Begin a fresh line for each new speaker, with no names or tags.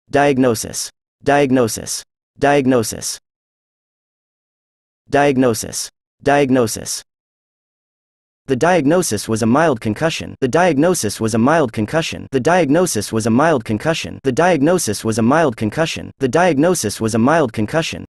diagnosis, diagnosis, diagnosis, diagnosis, diagnosis. The diagnosis was a mild concussion. The diagnosis was a mild concussion. The diagnosis was a mild concussion. The diagnosis was a mild concussion. The diagnosis was a mild concussion.